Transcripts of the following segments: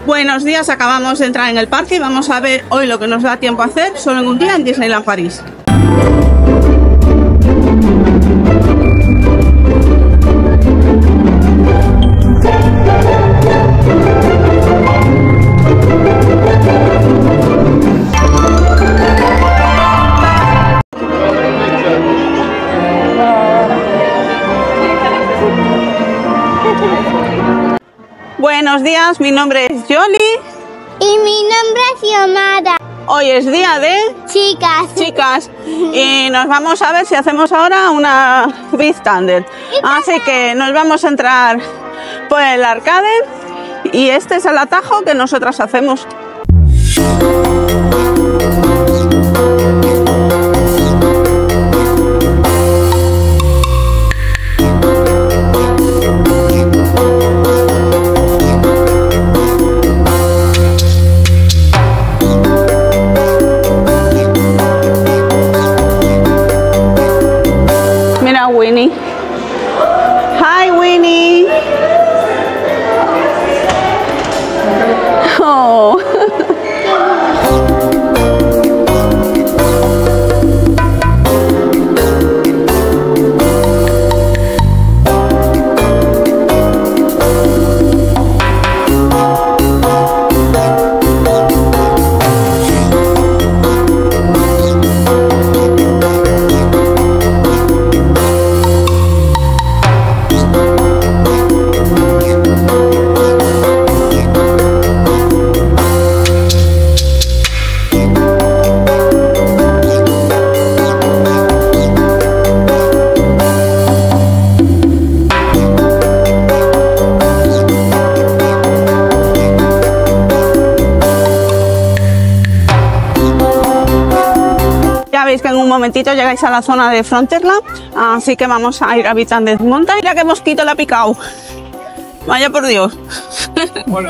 Buenos días, acabamos de entrar en el parque y vamos a ver hoy lo que nos da tiempo a hacer solo en un día en Disneyland París. Buenos días, mi nombre es Yoli. Y mi nombre es Xiomara. Hoy es día de chicas y nos vamos a ver si hacemos ahora una Big Thunder. Así que nos vamos a entrar por el arcade y este es el atajo que nosotras hacemos. Winnie. Hi, Winnie. Oh. Ya veis que en un momentito llegáis a la zona de Frontierland, así que vamos a ir a Big Thunder Mountain. Mira qué mosquito le ha picado. Vaya por Dios. Bueno.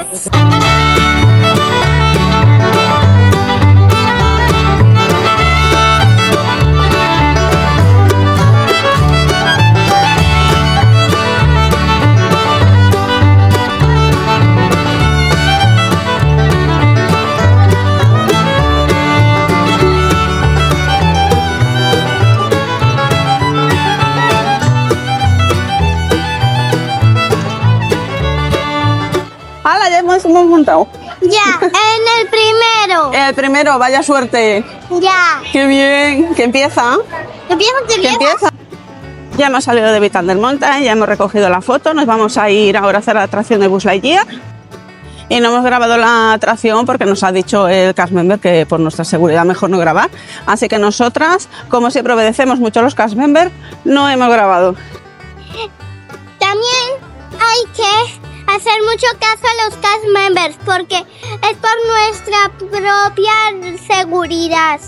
Ya hemos montado. Ya, en el primero. El primero, vaya suerte. Ya. Qué bien. ¿Que empieza? ¿Que empieza? Ya hemos salido de Big Thunder Mountain, ya hemos recogido la foto. Nos vamos a ir ahora a hacer la atracción de Buzz Lightyear. Y no hemos grabado la atracción porque nos ha dicho el cast member que por nuestra seguridad mejor no grabar. Así que nosotras, como siempre obedecemos mucho a los cast members, no hemos grabado. También hay que hacer mucho caso a los cast members porque es por nuestra propia seguridad.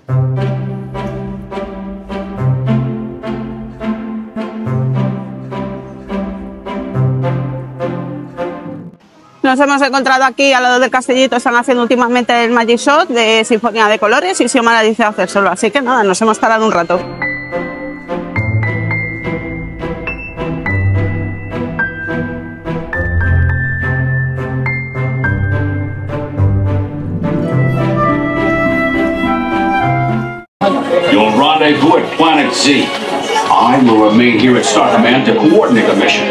Nos hemos encontrado aquí al lado del castellito, están haciendo últimamente el Magic Shot de Sinfonía de Colores y Xiomara dice hacer solo, así que nada, nos hemos parado un rato. You'll rendezvous at Planet Z. I will remain here at Star Command to coordinate the mission.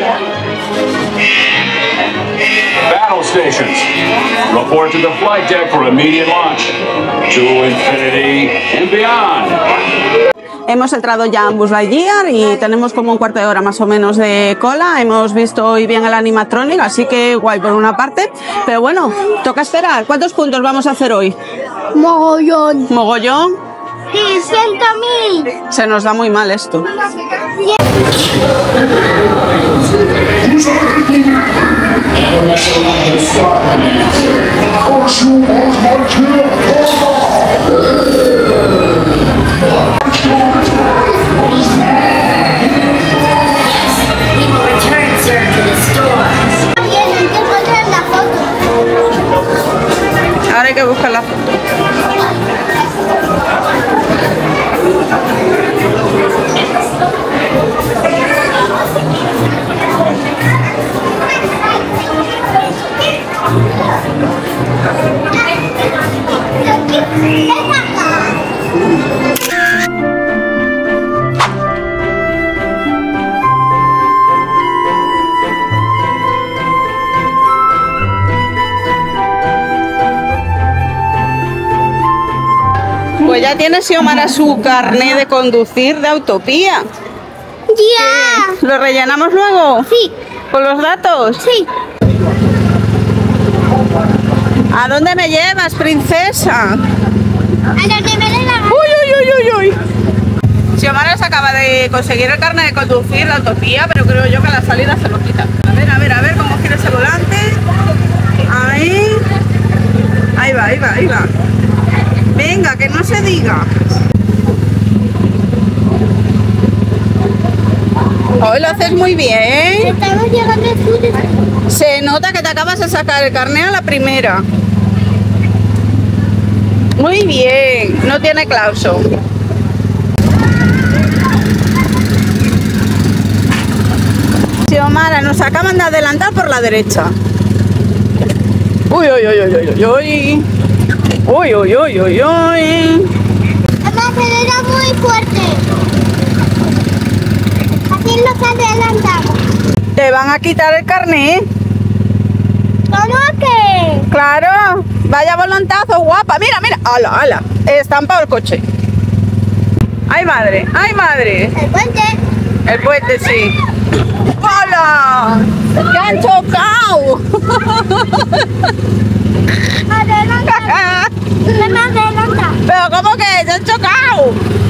Battle stations. Report to the flight deck for immediate launch. To infinity and beyond. Hemos entrado ya en Buzz Lightyear y tenemos como un cuarto de hora más o menos de cola. Hemos visto hoy bien el animatronic, así que guay por una parte. Pero bueno, toca esperar. ¿Cuántos puntos vamos a hacer hoy? Mogollón. ¿Mogollón? Sí, 100.000. Se nos da muy mal esto. Ahora hay que buscar la foto. Pues ya tiene Xiomara su carné de conducir de Autopía. ¡Ya! ¿Lo rellenamos luego? Sí, ¿Con los datos? sí. ¿A dónde me llevas, princesa? A donde me dé la gana. ¡Uy, uy, uy, uy, uy! Xiomara se acaba de conseguir el carnet de conducir de Autopía, pero creo yo que a la salida se lo quita. A ver cómo gira ese volante. Ahí. Ahí va, ahí va, ahí va. Venga, que no se diga. Hoy lo haces muy bien. Estamos llegando al sur. Se nota que te acabas de sacar el carnet a la primera. Muy bien, no tiene clauso. Xiomara, nos acaban de adelantar por la derecha. Uy, uy, uy, uy, uy, uy. Uy, uy, uy, uy, uy. Acelera muy fuerte. Así nos adelantamos. Te van a quitar el carnet. ¿Cómo que? Claro, vaya volantazo, guapa. Mira, mira. Ala, ala. Estampado el coche. Ay, madre, ay, madre. El puente. El puente, sí. ¡Hola! ¡Que han chocado! Adelanta. Se me adelanta. ¿Pero cómo que se han chocado?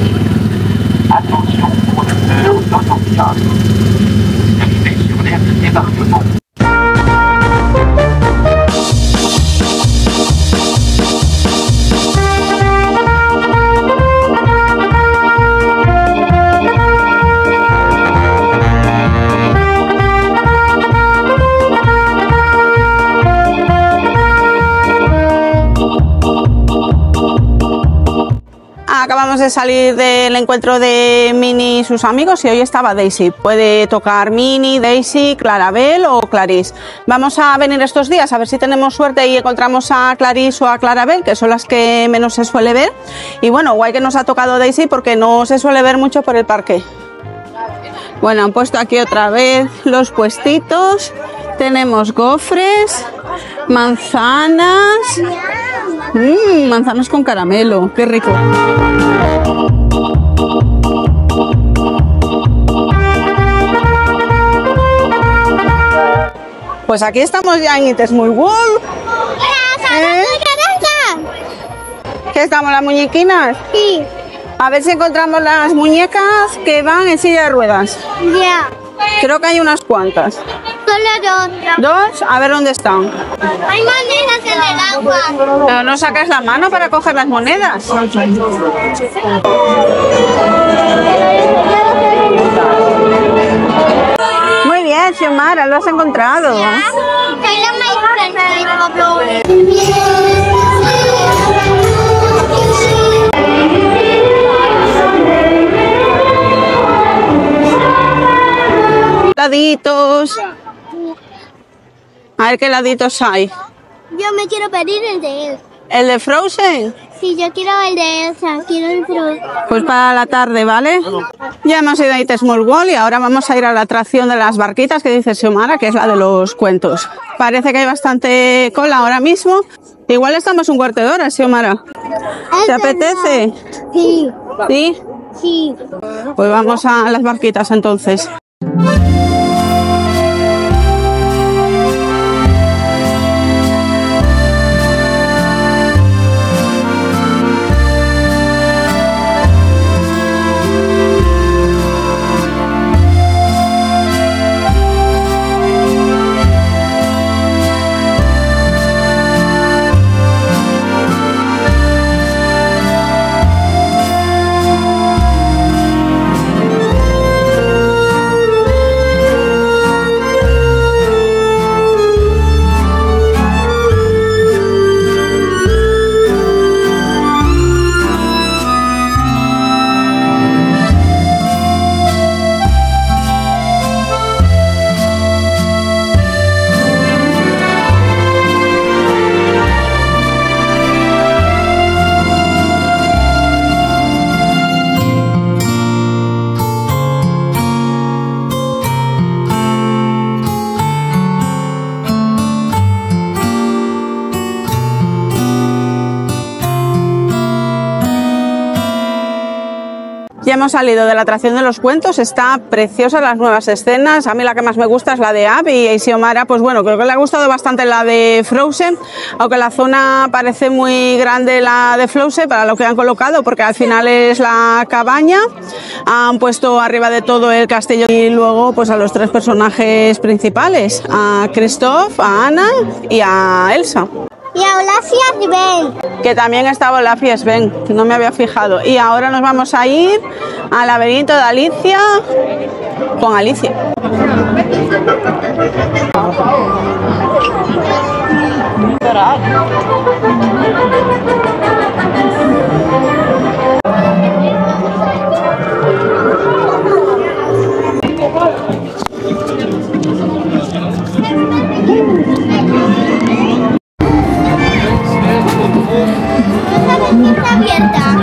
Acabamos de salir del encuentro de Minnie y sus amigos y hoy estaba Daisy. Puede tocar Minnie, Daisy, Clarabel o Clarice. Vamos a venir estos días a ver si tenemos suerte y encontramos a Clarice o a Clarabel, que son las que menos se suele ver. Y bueno, guay que nos ha tocado Daisy porque no se suele ver mucho por el parque. Bueno, han puesto aquí otra vez los puestitos. Tenemos gofres, manzanas. Manzanas con caramelo, qué rico. Pues aquí estamos ya en It Small World. ¿Qué estamos, las muñequinas? Sí. A ver si encontramos las muñecas que van en silla de ruedas. Ya. Creo que hay unas cuantas. Solo dos. ¿Dos? A ver dónde están. Hay monedas en el agua. Pero no sacas la mano para coger las monedas. Muy bien, Xiomara, lo has encontrado. Soy la maestra. Laditos. A ver qué laditos hay. Yo me quiero pedir el de él. ¿El de Frozen? Sí, yo quiero el de Elsa. Quiero el Frozen. Pues para la tarde, ¿vale? Ya hemos ido a It Small World y ahora vamos a ir a la atracción de las barquitas que dice Xiomara, que es la de los cuentos. Parece que hay bastante cola ahora mismo. Igual estamos un cuarto de hora, Xiomara. ¿Te apetece? Sí. ¿Sí? Sí. Pues vamos a las barquitas entonces. hemos salido de la atracción de los cuentos, está preciosa las nuevas escenas. A mí la que más me gusta es la de Up y Xiomara, pues bueno, creo que le ha gustado bastante la de Frozen, aunque la zona parece muy grande la de Frozen para lo que han colocado, porque al final es la cabaña, han puesto arriba de todo el castillo y luego pues a los tres personajes principales, a Kristoff, a Anna y a Elsa. Y a Olaf y a Sven. Que también estaba Olaf y Sven, no me había fijado. Y ahora nos vamos a ir al laberinto de Alicia con Alicia. Está abierta.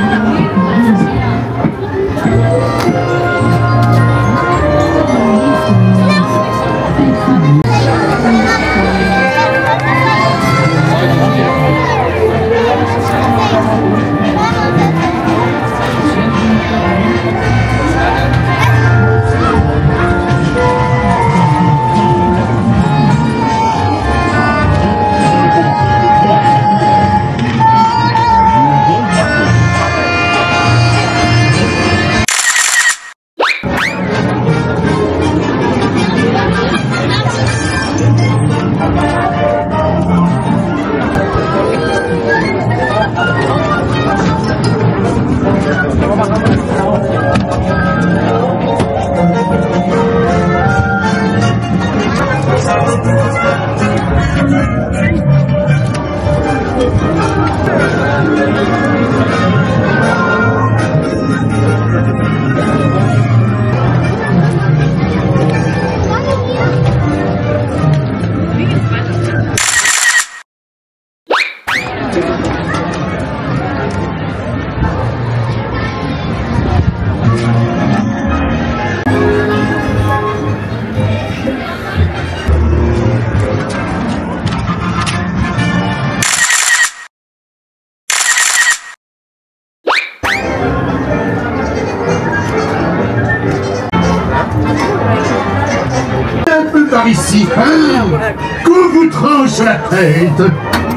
Par ici, hein, qu'on vous tranche la tête.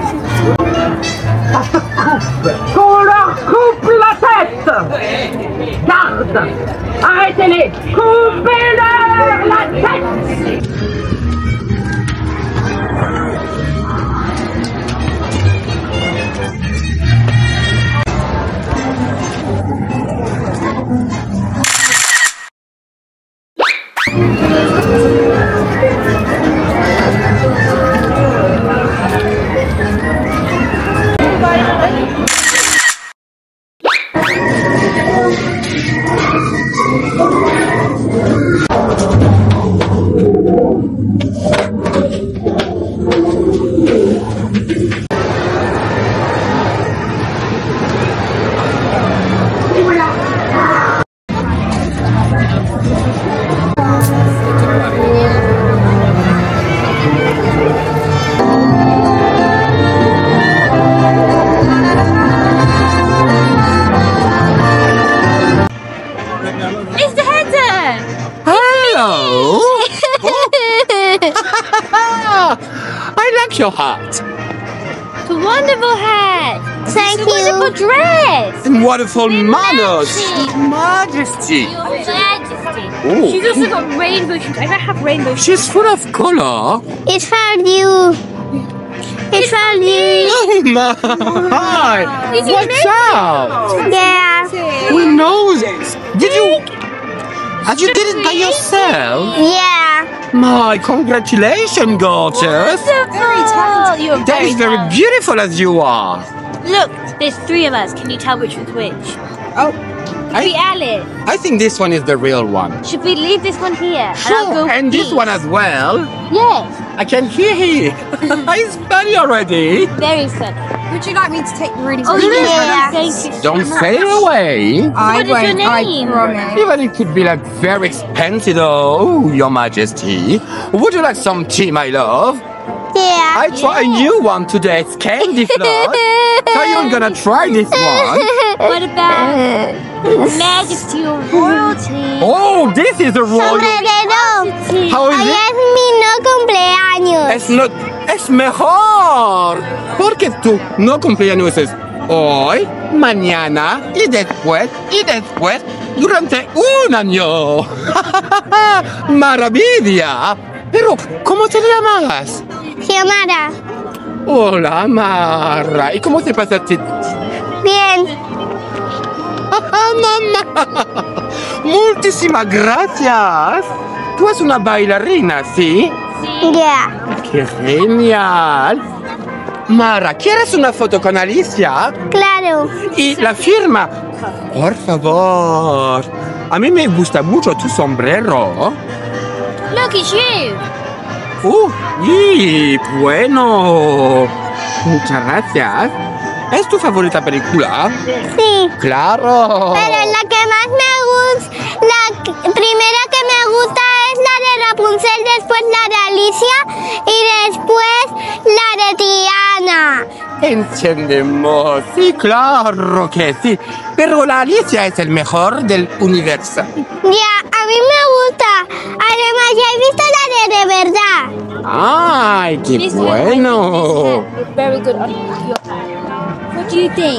Qu'on leur coupe la tête. Garde, arrêtez-les, coupez-leur la tête. I like your hat. It's a wonderful hat. Thank you. Wonderful dress. And wonderful manners. Majesty. Your Majesty. Oh. She's also got rainbow shoes. I don't have rainbow shoes. She's full of color. It's for you. It's for you. Oh my! Did you Watch make out! Yeah. We know this. Did you? And you did it by yourself? Yeah. My congratulations, gorgeous. Very talented. You're That very is very talented. beautiful as you are. Look, there's three of us. Can you tell which was which? Oh, Be Alice. I think this one is the real one. Should we leave this one here? And I'll go And this east? one as well. Yes. I can hear him. He's funny already. Very funny. Would you like me to take the reading? Oh, Yeah. Thank you. Don't say it away. I What is your won't, I name? promise. Even it could be like very expensive, oh, Your Majesty. Would you like some tea, my love? Yeah. I try a new one today. It's candy floss. So you're gonna try this one. What about Majesty or Royalty? Oh, this is a royal. Sombrero. How is Hoy it? es mi no cumpleaños. Es mejor. Porque tú no cumpleaños es hoy, mañana y después durante un año. Maravilla. Pero, ¿cómo te llamas? Xiomara. Hola, Mara. ¿Y cómo te pasaste? Bien. Mamá. Muchísimas gracias. Tú eres una bailarina, ¿sí? Ya. ¡Qué genial! Mara, ¿quieres una foto con Alicia? Claro. Y la firma. Por favor. A mí me gusta mucho tu sombrero. Look, it's you. Y bueno. Muchas gracias. ¿Es tu favorita película? Sí. Claro. Pero la que más me gusta, la primera que me gusta es la de Rapunzel, después la de Alicia y después la de Tiana. Entendemos. Sí, claro que sí. Pero la Alicia es el mejor del universo. Ya, a mí me gusta. Además, ya he visto la de verdad. ¡Ay, qué bueno! Very good on your hand. What do you think?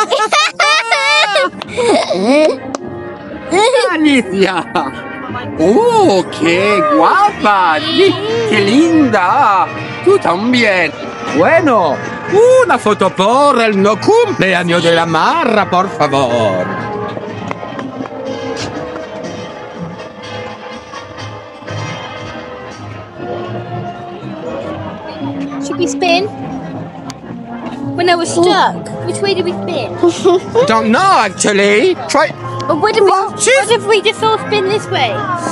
¡Alicia! ¡Oh, qué guapa! Sí, ¡qué linda! ¡Tú también! Bueno, una foto por el no cumpleaños de la Mara, por favor. Should we spin? When I was stuck, which way did we spin? Don't know, actually. Try... Or what if we just all spin this way?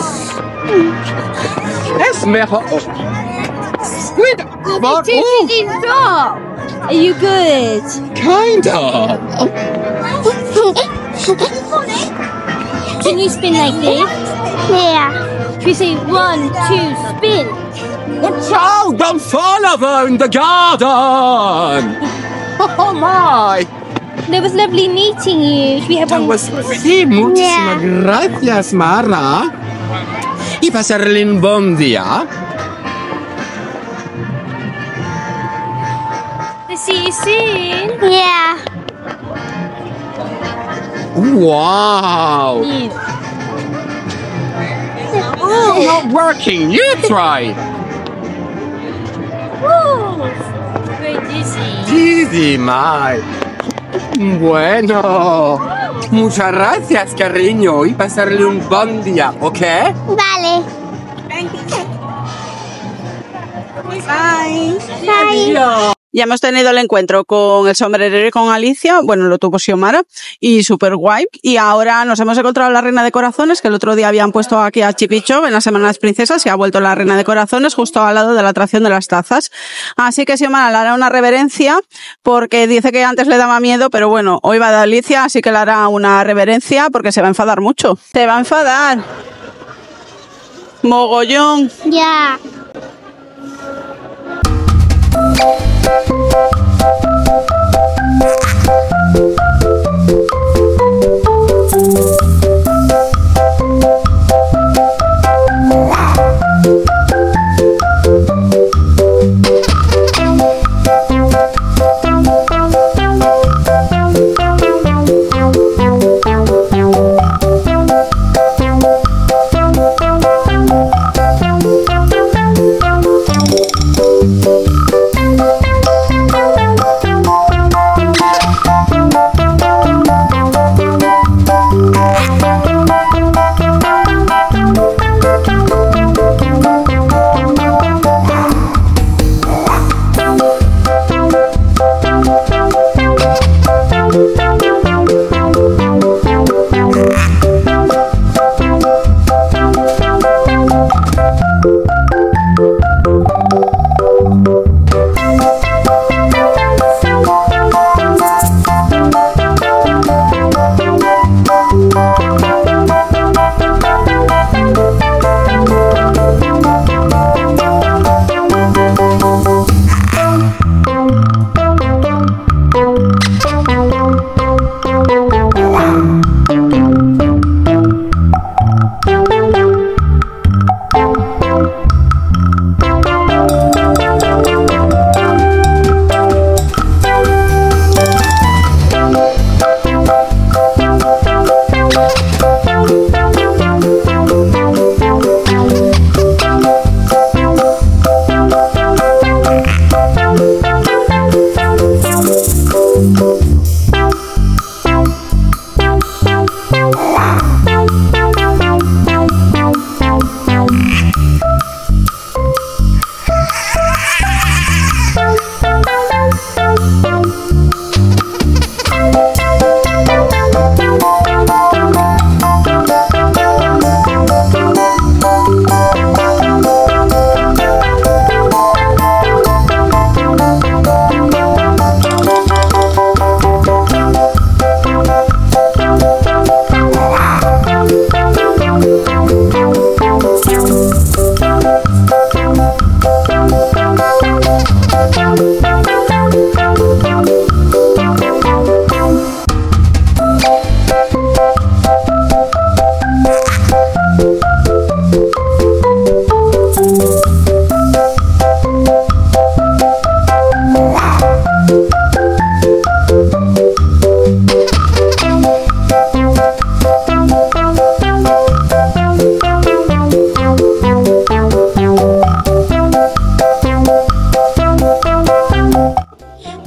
Es mejor... Wait, but... Stop! Are you good? Kind of. Can you spin like this? Yeah. Should we say 1, 2, spin? Watch out! Don't fall over in the garden! Oh my! It was lovely meeting you. Should we have one? Sí, muchísimas gracias, Mara. Y pasarle un buen día. See you soon. Yeah. Wow! Oh, not working. You try. Very dizzy. Easy, Mike. Bueno, muchas gracias, cariño, y pasarle un buen día, ¿ok? Vale. Bye. Bye. Ya hemos tenido el encuentro con el sombrerero y con Alicia, bueno, lo tuvo Xiomara, y súper guay. Y ahora nos hemos encontrado a la Reina de Corazones, que el otro día habían puesto aquí a Chip y Chop en la Semana de las Princesas, y ha vuelto la Reina de Corazones justo al lado de la atracción de las tazas. Así que Xiomara le hará una reverencia, porque dice que antes le daba miedo, pero bueno, hoy va de Alicia, así que le hará una reverencia, porque se va a enfadar mucho. Se va a enfadar. Mogollón. Ya.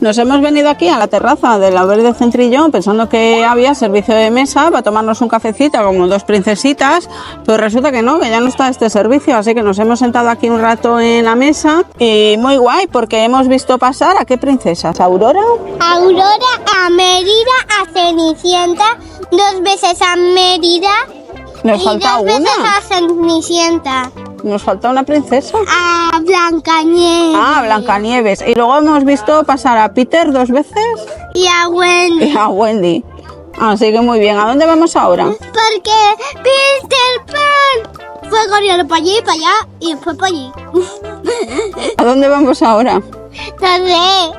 Nos hemos venido aquí a la terraza del Laurel de Centrillón pensando que había servicio de mesa para tomarnos un cafecito como dos princesitas, pero resulta que no, que ya no está este servicio, así que nos hemos sentado aquí un rato en la mesa y muy guay porque hemos visto pasar ¿a qué princesas? ¿Aurora? Aurora, a Mérida, a Cenicienta, 2 veces a Mérida Nos y falta 2 veces una. a Cenicienta. Nos falta una princesa. A Blancanieves. Ah, Blancanieves. Y luego hemos visto pasar a Peter 2 veces Y a Wendy. y a Wendy. Así que muy bien. ¿A dónde vamos ahora? Porque Peter Pan fue corriendo para allí, para allá y fue para allí. ¿A dónde vamos ahora? No sé.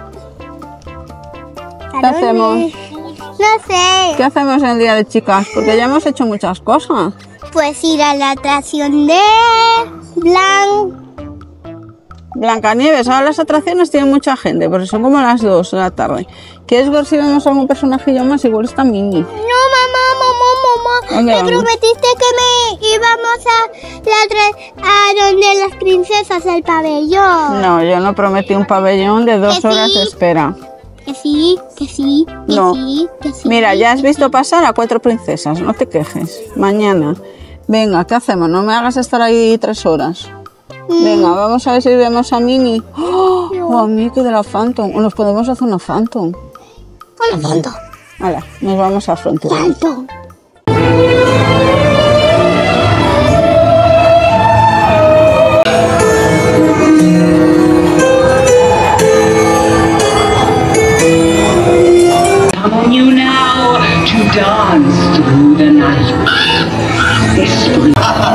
¿Qué hacemos? No sé. ¿Qué hacemos en el día de chicas? Porque ya hemos hecho muchas cosas. Pues ir a la atracción de Blancanieves, ahora las atracciones tienen mucha gente, porque son como las 2 de la tarde. ¿Quieres ver si vemos algún personajillo más? Igual está Minnie. No, mamá. ¿Dónde Me vamos? prometiste que me íbamos a donde las princesas del pabellón. No, yo no prometí un pabellón de 2 Que sí. horas de espera. Que sí, que sí, que No. sí, que sí. Mira, ya has visto pasar a 4 princesas, no te quejes. Mañana. Venga, ¿qué hacemos? No me hagas estar ahí 3 horas. Venga, vamos a ver si vemos a Minnie. ¡Oh, a Mickey de la Phantom! ¿O nos podemos hacer una Phantom? Hola, Phantom. Hala, nos vamos a Frontierland. Phantom. Come on you now to dance through the night. This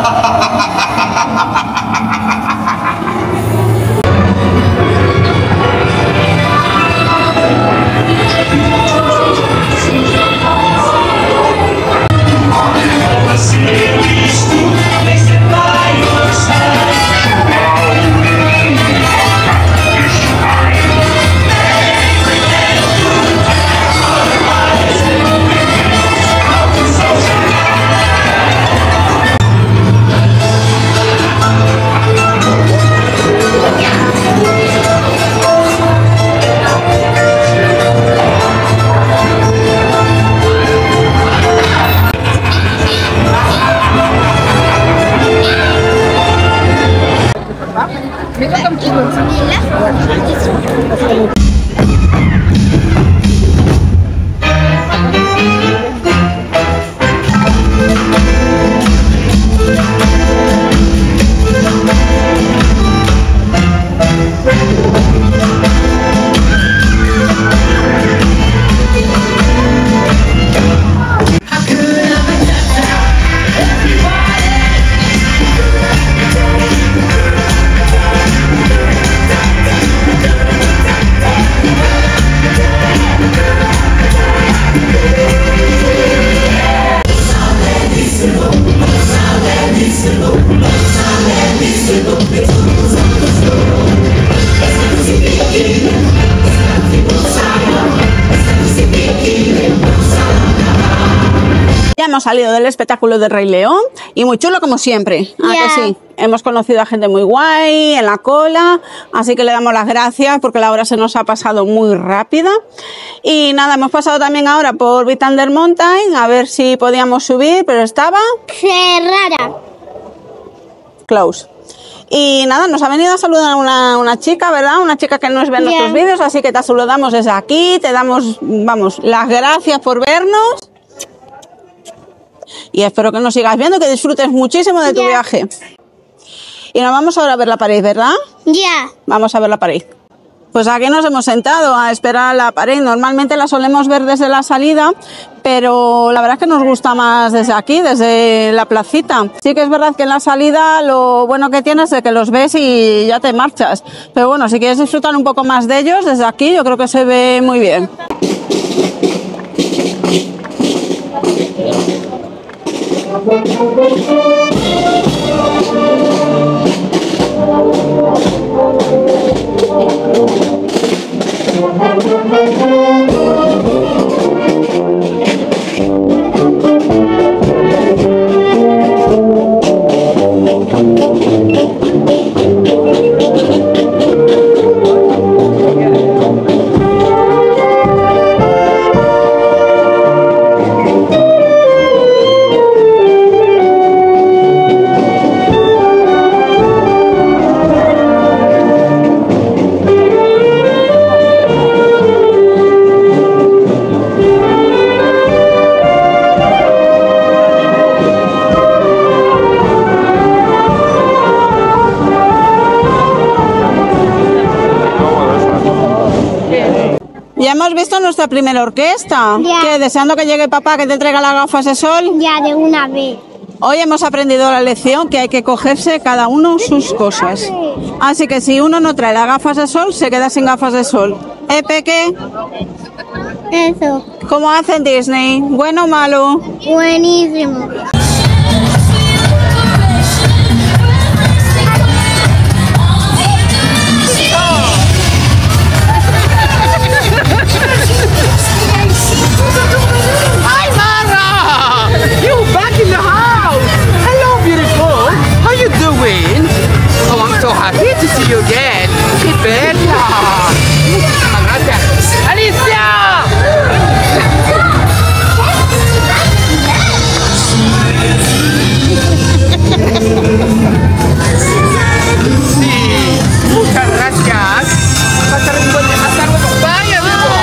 Ya hemos salido del espectáculo de Rey León y muy chulo como siempre. ¿A Ya. que sí? Hemos conocido a gente muy guay en la cola, así que le damos las gracias porque la hora se nos ha pasado muy rápida. Y nada, hemos pasado también ahora por Vitander Mountain a ver si podíamos subir, pero estaba Cerrada. close. Y nada, nos ha venido a saludar una chica, ¿verdad? Una chica que nos ve en Ya. nuestros vídeos, así que te saludamos desde aquí, te damos, vamos, las gracias por vernos. Y espero que nos sigas viendo, que disfrutes muchísimo de tu Ya. viaje. Y nos vamos ahora a ver la pared, ¿verdad? Ya. Vamos a ver la pared. Pues aquí nos hemos sentado a esperar a la pared. Normalmente la solemos ver desde la salida, pero la verdad es que nos gusta más desde aquí, desde la placita. Sí que es verdad que en la salida lo bueno que tienes es que los ves y ya te marchas. Pero bueno, si quieres disfrutar un poco más de ellos desde aquí, yo creo que se ve muy bien. Ya hemos visto nuestra primera orquesta. Ya. ¿Qué? Deseando que llegue papá que te traiga las gafas de sol. Ya de una vez. Hoy hemos aprendido la lección que hay que cogerse cada uno sus cosas. Así que si uno no trae las gafas de sol, se queda sin gafas de sol. Peque? Eso. ¿Cómo hacen Disney? ¿Bueno o malo? Buenísimo. Hi, Mara! You're back in the house! Hello, beautiful! How you doing? Oh, I'm so happy to see you again. ¡Qué bella! Gracias. ¡Alicia! Sí, muchas gracias. Hasta luego. Bye, amigo.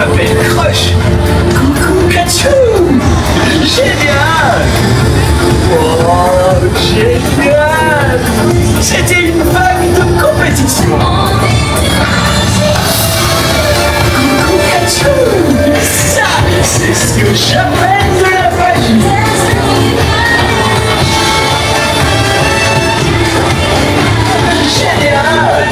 m'appelle Crush. Coucou Katsu. Génial. Oh, génial. C'était une vague de compétition. Coucou Katsu. Ça, c'est ce que j'appelle de la magie. Génial.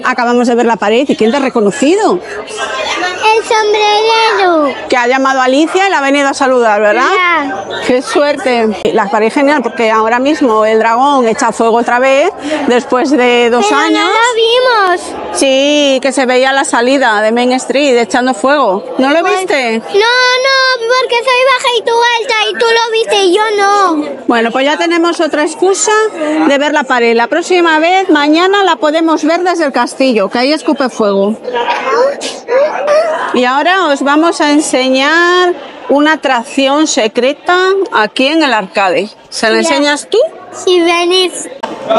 Acabamos de ver la pared. ¿Y quién te ha reconocido? El sombrerero. Que ha llamado a Alicia y la ha venido a saludar, ¿verdad? Ya. ¡Qué suerte! La pared genial porque ahora mismo el dragón echa fuego otra vez después de 2 Pero años. no lo vimos. Sí, que se veía la salida de Main Street echando fuego. ¿No lo viste? No, porque soy baja y tú alta y tú lo viste y yo no. Bueno, pues ya tenemos otra excusa de ver la pared. La próxima vez, mañana, la podemos ver desde el castillo, que ahí escupe fuego. Y ahora os vamos a enseñar una atracción secreta aquí en el arcade. ¿Se la enseñas tú? Si venís.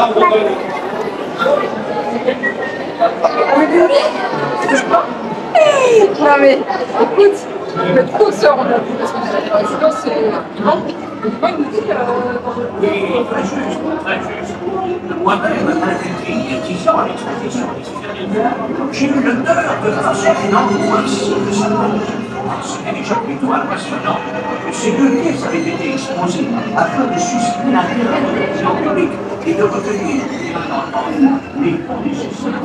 Non mais, écoute, je vais trop se rendre compte parce que sinon c'est... J'ai eu l'honneur de tracer une angoisse de sa mort. C'était déjà plutôt impressionnant. Ces 2 pièces avaient été exposées afin de susciter l'intérêt de l'opinion publique et de recueillir les fonds nécessaires.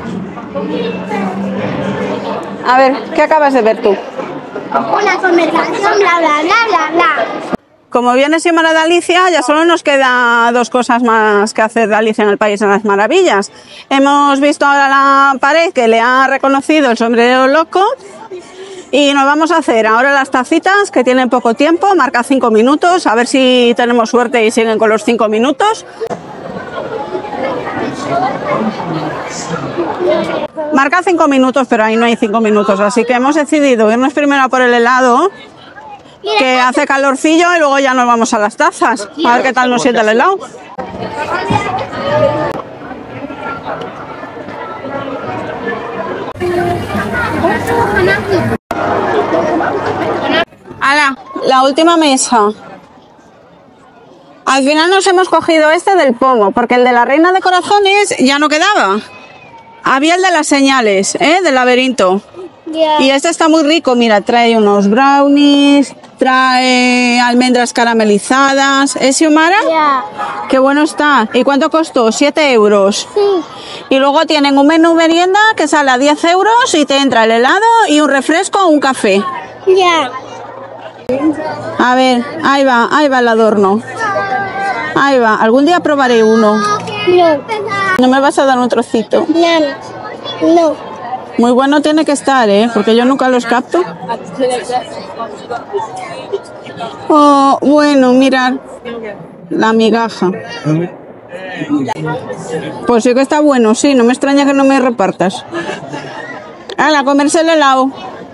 A ver, ¿qué acabas de ver tú? Una conversación, bla, bla, bla, bla, bla. Como viene Semana de Alicia, ya solo nos queda 2 cosas más que hacer de Alicia en el País de las Maravillas. Hemos visto ahora la pared que le ha reconocido el sombrero loco y nos vamos a hacer ahora las tacitas que tienen poco tiempo, marca 5 minutos, a ver si tenemos suerte y siguen con los 5 minutos. Marca 5 minutos, pero ahí no hay 5 minutos, así que hemos decidido irnos primero a por el helado, que hace calorcillo, y luego ya nos vamos a las tazas, a ver qué tal nos siente el helado. ¡Hala! La última mesa. Al final nos hemos cogido este del pomo, porque el de la Reina de Corazones ya no quedaba. Había el de las señales, del laberinto. Ya. Y este está muy rico, mira, trae unos brownies, trae almendras caramelizadas. ¿Es Xiomara? Ya. Qué bueno está. ¿Y cuánto costó? 7 euros. Sí. Y luego tienen un menú merienda que sale a 10 euros y te entra el helado y un refresco o un café. Ya. A ver, ahí va el adorno. Ahí va, algún día probaré uno. No. ¿No me vas a dar un trocito? No. No. Muy bueno tiene que estar, porque yo nunca los capto. Oh, bueno, mirad. La migaja. Pues sí que está bueno, sí, no me extraña que no me repartas. A comerse el helado.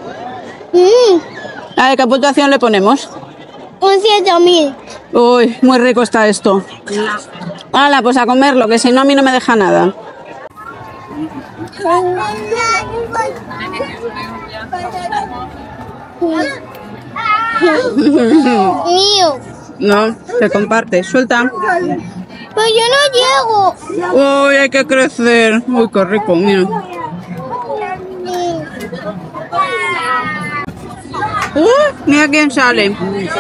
A ver, ¿qué puntuación le ponemos? Un 7.000. Uy, muy rico está esto. Hala, pues a comerlo, que si no a mí no me deja nada. Mío. No, se comparte, suelta. Pues yo no llego. Uy, hay que crecer. Uy, qué rico, mira. Mira quién sale.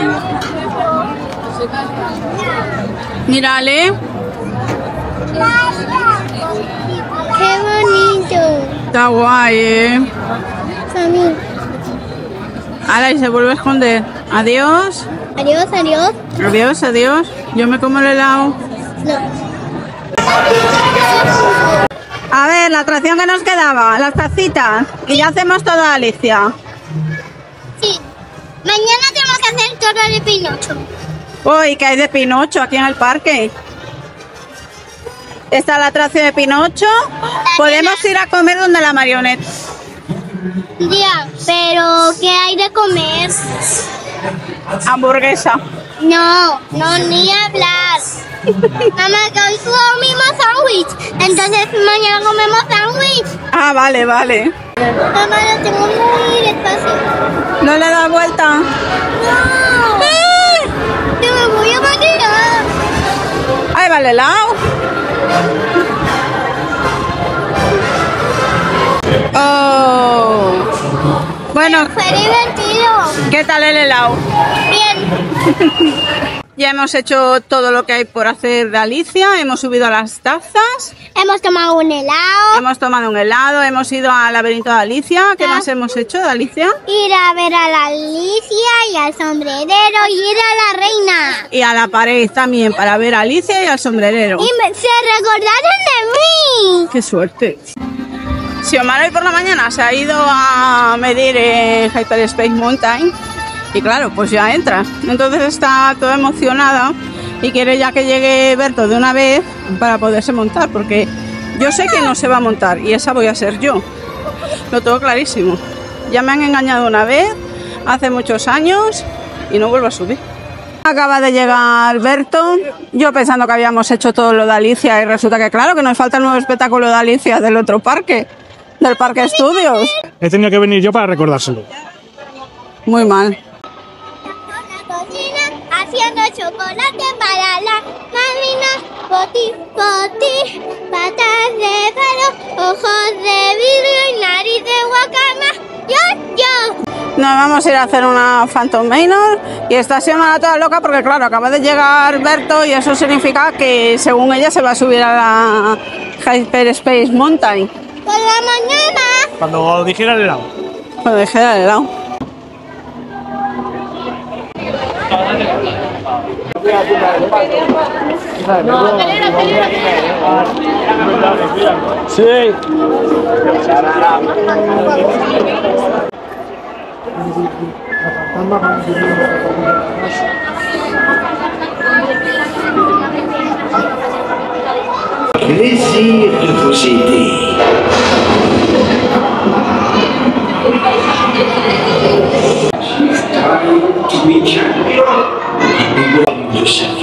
Mírale. Qué bonito. Está guay, Sammy. Ahora y se vuelve a esconder. Adiós. Adiós, adiós. Adiós, adiós. Yo me como el helado. No. A ver, la atracción que nos quedaba, las tacitas. Y ya hacemos toda Alicia. Sí. Mañana tenemos que hacer todo de Pinocho. Uy, ¿qué hay de Pinocho aquí en el parque? Está la atracción de Pinocho. Podemos ir a comer donde la marioneta. Ya, pero ¿qué hay de comer? Hamburguesa. No, ni hablar. Mamá, que hoy comimos sándwich. Entonces mañana comemos sándwich. Ah, vale, vale. Mamá, lo tengo muy despacio. ¿No le das vuelta? No. Te me voy a maquillar. Ahí va el helado. Oh. Bueno, Fue divertido. ¿qué tal el helado? Bien. Ya hemos hecho todo lo que hay por hacer de Alicia, hemos subido a las tazas. Hemos tomado un helado. Hemos tomado un helado, hemos ido al laberinto de Alicia. ¿Qué más hemos hecho de Alicia? Ir a ver a la Alicia y al sombrerero y ir a la reina. Y a la pared también, para ver a Alicia y al sombrerero. Y se recordaron de mí. ¡Qué suerte! Xiomara hoy por la mañana se ha ido a medir en Hyperspace Mountain. Y claro, pues ya entra. Entonces está toda emocionada y quiere ya que llegue Berto de una vez para poderse montar, porque yo sé que no se va a montar y esa voy a ser yo. Lo tengo clarísimo. Ya me han engañado una vez, hace muchos años, y no vuelvo a subir. Acaba de llegar Berto, yo pensando que habíamos hecho todo lo de Alicia y resulta que claro, que nos falta el nuevo espectáculo de Alicia del otro parque, del Parque Estudios. He tenido que venir yo para recordárselo. Muy mal. Haciendo chocolate para la mamina, poti, poti, patas de palo, ojos de vidrio y nariz de guacama, yo. Nos vamos a ir a hacer una Phantom Manor y está Xiomara toda loca porque claro, acaba de llegar Berto y eso significa que según ella se va a subir a la Hyperspace Mountain. Por la mañana. Cuando dijera el helado. Cuando dijera el helado. Sí. Plaisir de vous aider. She's trying to be champion. You will yourself.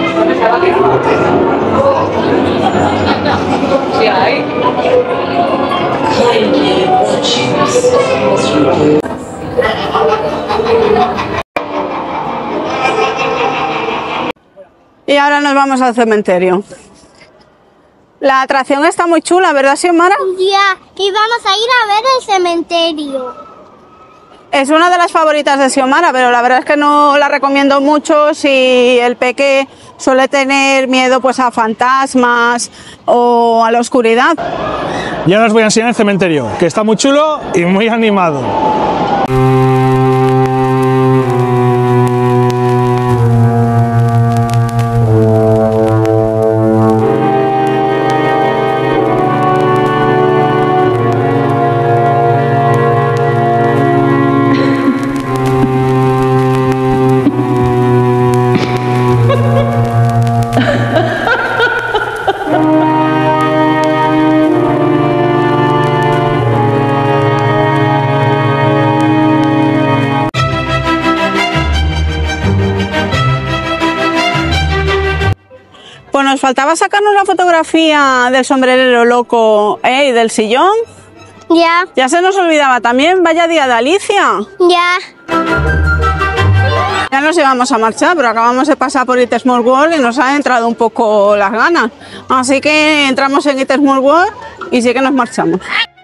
Y ahora nos vamos al cementerio. La atracción está muy chula, ¿verdad, Xiomara? Ya, y vamos a ir a ver el cementerio. Es una de las favoritas de Xiomara, pero la verdad es que no la recomiendo mucho si el peque suele tener miedo pues a fantasmas o a la oscuridad. Y ahora os voy a enseñar el cementerio, que está muy chulo y muy animado. Pues nos faltaba sacarnos la fotografía del sombrerero loco y del sillón. Ya. Ya se nos olvidaba también, vaya día de Alicia. Ya. Ya nos íbamos a marchar, pero acabamos de pasar por It Small World y nos han entrado un poco las ganas. Así que entramos en It Small World y sí que nos marchamos.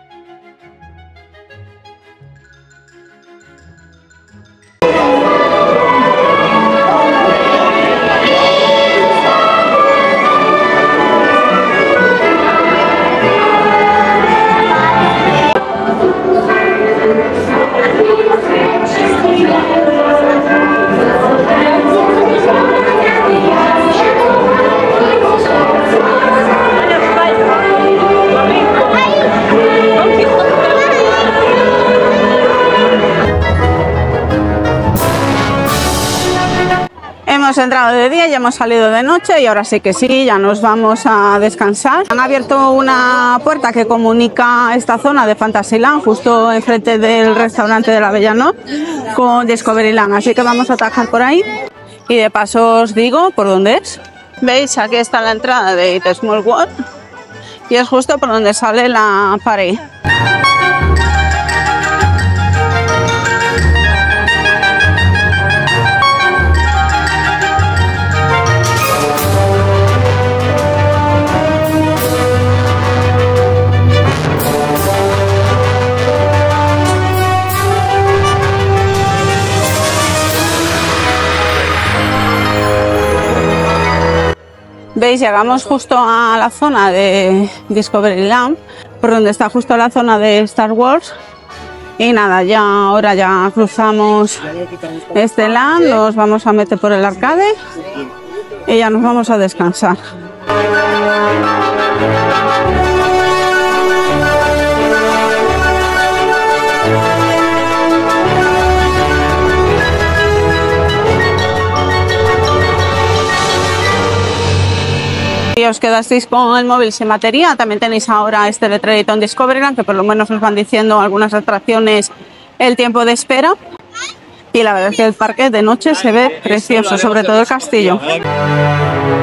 Hemos entrado de día, ya hemos salido de noche y ahora sí que sí, ya nos vamos a descansar. Han abierto una puerta que comunica esta zona de Fantasyland justo enfrente del restaurante de la Bellanot con Discoveryland, así que vamos a atacar por ahí y de paso os digo por dónde es. ¿Veis? Aquí está la entrada de It Small World y es justo por donde sale la pared. Veis, llegamos justo a la zona de Discoveryland, por donde está justo la zona de Star Wars. Y nada, ya ahora ya cruzamos este land, nos vamos a meter por el arcade y ya nos vamos a descansar. Si os quedasteis con el móvil sin batería, también tenéis ahora este letrerito en Discoveryland, que por lo menos os van diciendo algunas atracciones el tiempo de espera. Y la verdad es que el parque de noche se ve precioso, sobre todo el castillo.